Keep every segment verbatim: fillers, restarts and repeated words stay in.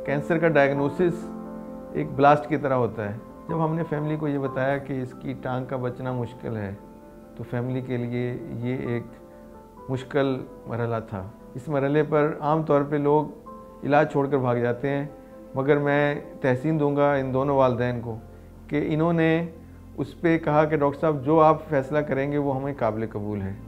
Cancer का diagnosis एक blast की तरह होता है। जब हमने फैमिली को ये बताया कि इसकी टांग का बचना मुश्किल है, तो फैमिली के लिए ये एक मुश्किल मरहला था। इस मरहले पर आम तौर पे लोग इलाज छोड़कर भाग जाते हैं, मगर मैं तहसीन दूंगा इन दोनों वालिदैन को कि इन्होंने उस पर कहा कि डॉक्टर साहब जो आप फैसला करेंगे वो हमें काबिल कबूल है।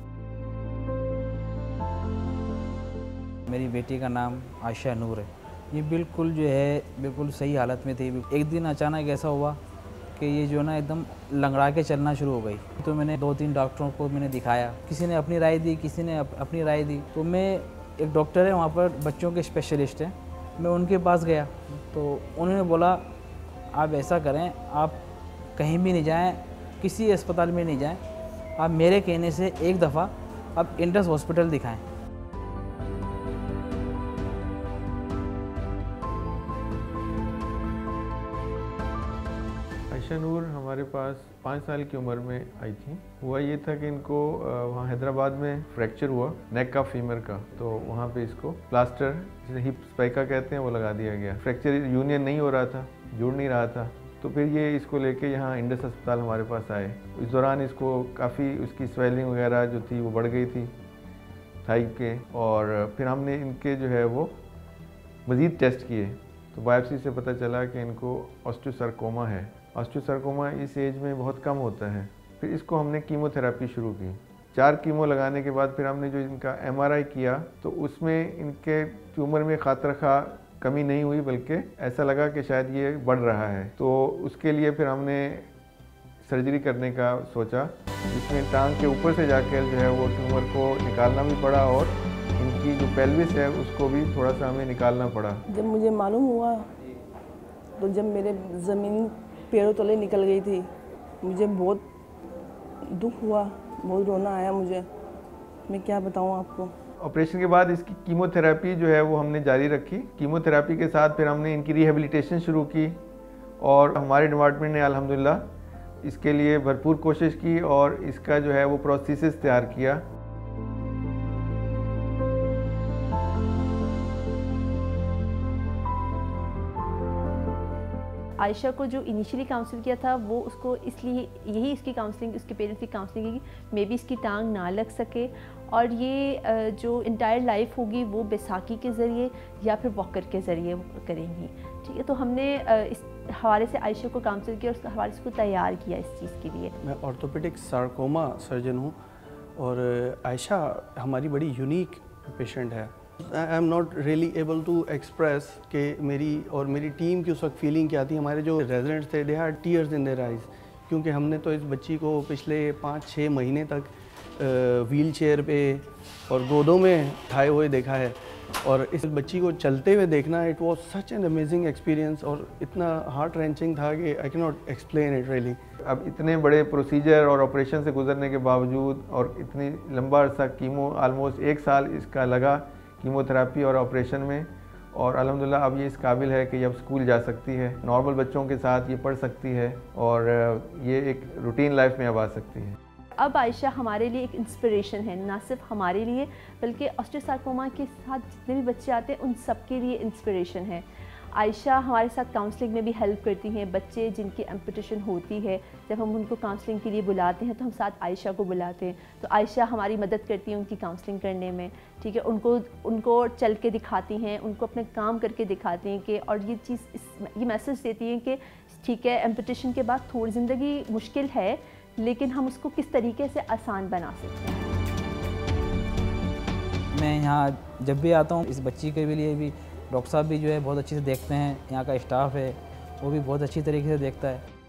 मेरी बेटी का नाम आयशा नूर है। ये बिल्कुल जो है बिल्कुल सही हालत में थी। एक दिन अचानक ऐसा हुआ कि ये जो ना एकदम लंगड़ा के चलना शुरू हो गई। तो मैंने दो तीन डॉक्टरों को मैंने दिखाया, किसी ने अपनी राय दी, किसी ने अप, अपनी राय दी। तो मैं एक डॉक्टर है वहाँ पर, बच्चों के स्पेशलिस्ट हैं, मैं उनके पास गया तो उन्होंने बोला आप ऐसा करें, आप कहीं भी नहीं जाएं, किसी अस्पताल में नहीं जाएं, आप मेरे कहने से एक दफ़ा आप इंडस हॉस्पिटल दिखाएं। आयशा नूर हमारे पास पाँच साल की उम्र में आई थी। हुआ ये था कि इनको वहाँ हैदराबाद में फ्रैक्चर हुआ नेक का, फीमर का, तो वहाँ पे इसको प्लास्टर जिसे हिप स्पाइका कहते हैं वो लगा दिया गया। फ्रैक्चर यूनियन नहीं हो रहा था, जुड़ नहीं रहा था, तो फिर ये इसको लेके यहाँ इंडस अस्पताल हमारे पास आए। इस दौरान इसको काफ़ी उसकी स्वेलिंग वगैरह जो थी वो बढ़ गई थी थाई के, और फिर हमने इनके जो है वो मज़ीद टेस्ट किए तो बायोप्सी से पता चला कि इनको ऑस्टियोसार्कोमा है। ऑस्टियोसार्कोमा इस एज में बहुत कम होता है। फिर इसको हमने कीमोथेरेपी शुरू की। चार कीमो लगाने के बाद फिर हमने जो इनका एमआरआई किया तो उसमें इनके ट्यूमर में खातरखा कमी नहीं हुई, बल्कि ऐसा लगा कि शायद ये बढ़ रहा है। तो उसके लिए फिर हमने सर्जरी करने का सोचा, जिसमें टांग के ऊपर से जाकर जो है वो ट्यूमर को निकालना भी पड़ा और इनकी जो पेल्विस है उसको भी थोड़ा सा हमें निकालना पड़ा। जब मुझे मालूम हुआ तो जब मेरे ज़मीन पैरों तले निकल गई थी, मुझे बहुत दुख हुआ, बहुत रोना आया मुझे। मैं क्या बताऊँ आपको। ऑपरेशन के बाद इसकी कीमोथेरेपी जो है वो हमने जारी रखी। कीमोथेरेपी के साथ फिर हमने इनकी रिहेबिलिटेशन शुरू की और हमारे डिपार्टमेंट ने अल्हम्दुलिल्लाह इसके लिए भरपूर कोशिश की और इसका जो है वो प्रोसेसेस तैयार किया। आयशा को जो इनिशियली काउंसिल किया था वो उसको इसलिए यही इसकी काउंसलिंग, उसके पेरेंट्स की काउंसलिंग की मे बी इसकी टांग ना लग सके और ये जो इंटायर लाइफ होगी वो बैसाखी के ज़रिए या फिर वॉकर के ज़रिए करेंगी। ठीक है, तो हमने इस हवाले से आयशा को काउंसिल किया और उसके हवाले से को तैयार किया इस चीज़ के लिए। मैं ऑर्थोपेडिक सार्कोमा सर्जन हूँ और आयशा हमारी बड़ी यूनिक पेशेंट है। I am not really able to express कि मेरी और मेरी टीम की उस वक्त फीलिंग क्या थी। हमारे जो रेजिडेंट्स थे, they had tears in their eyes, क्योंकि हमने तो इस बच्ची को पिछले पाँच छः महीने तक व्हील चेयर पे और गोदों में उठाए हुए देखा है, और इस बच्ची को चलते हुए देखना, it was such an amazing experience और इतना हार्ट रेंचिंग था कि I can not explain it really. अब इतने बड़े प्रोसीजर और ऑपरेशन से गुजरने के बावजूद और इतनी लंबा अरसा कीमो, आलमोस्ट एक साल इसका लगा कीमोथेरेपी और ऑपरेशन में, और अल्हम्दुलिल्लाह अब ये इस काबिल है कि अब स्कूल जा सकती है, नॉर्मल बच्चों के साथ ये पढ़ सकती है और ये एक रूटीन लाइफ में अब आ सकती है। अब आयशा हमारे लिए एक इंस्पिरेशन है, ना सिर्फ हमारे लिए बल्कि ऑस्टियोसार्कोमा के साथ जितने भी बच्चे आते हैं उन सब के लिए इंस्पिरेशन है। आयशा हमारे साथ काउंसलिंग में भी हेल्प करती हैं। बच्चे जिनकी एम्पुटेशन होती है, जब हम उनको काउंसलिंग के लिए बुलाते हैं तो हम साथ आयशा को बुलाते हैं, तो आयशा हमारी मदद करती है उनकी काउंसलिंग करने में। ठीक है, उनको उनको चल के दिखाती हैं, उनको अपने काम करके दिखाती हैं कि, और ये चीज़ इस ये मैसेज देती हैं कि ठीक है, एम्पुटेशन के बाद थोड़ी ज़िंदगी मुश्किल है, लेकिन हम उसको किस तरीके से आसान बना सकते हैं। मैं यहाँ जब भी आता हूँ, इस बच्ची के लिए भी डॉक्टर साहब भी जो है बहुत अच्छे से देखते हैं, यहाँ का स्टाफ है वो भी बहुत अच्छी तरीके से देखता है।